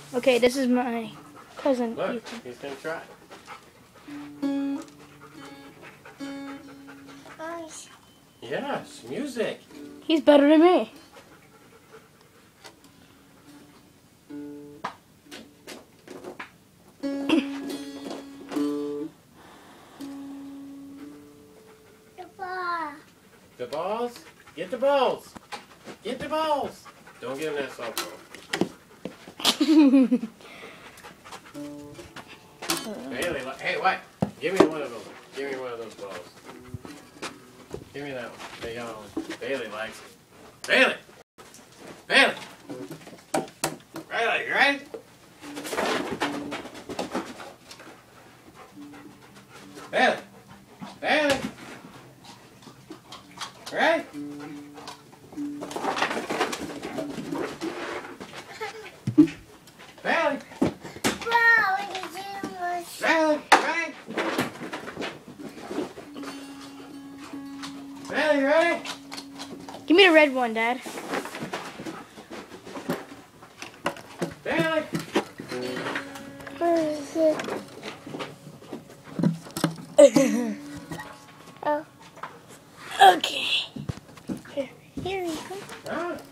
Okay, this is my cousin. Look, Ethan. he's gonna try. Yes, music. He's better than me. The balls? Get the balls. Get the balls. Don't give him that softball. Bailey, hey, what? Give me one of those. Give me one of those balls. Give me that one. There you go. Bailey likes it. Bailey! Bailey! Bailey, you ready? Bailey! Bailey! Ready? Bailey! Bailey! Ready? Bailey, you ready? Give me the red one, Dad. Bailey! Where is it? Oh. Okay. Here you go. Huh?